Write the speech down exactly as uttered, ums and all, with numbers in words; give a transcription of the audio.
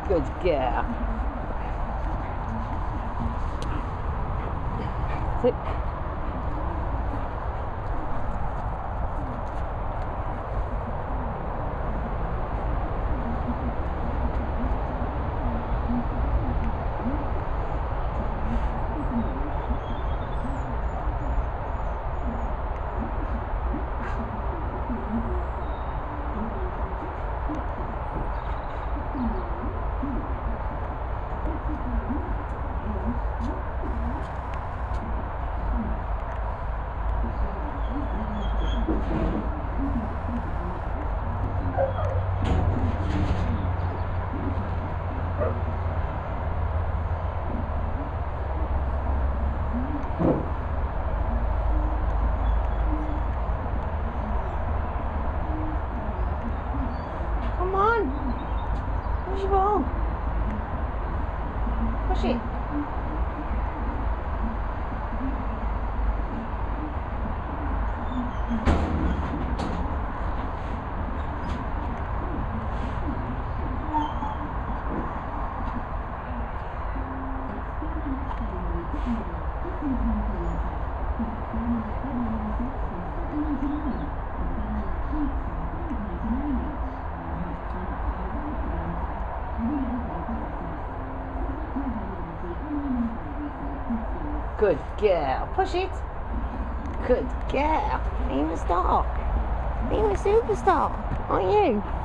Good girl. Sit. Come on. Push your ball. Push it. Good girl. Push it. Good girl. You're a star. You're a superstar, aren't you?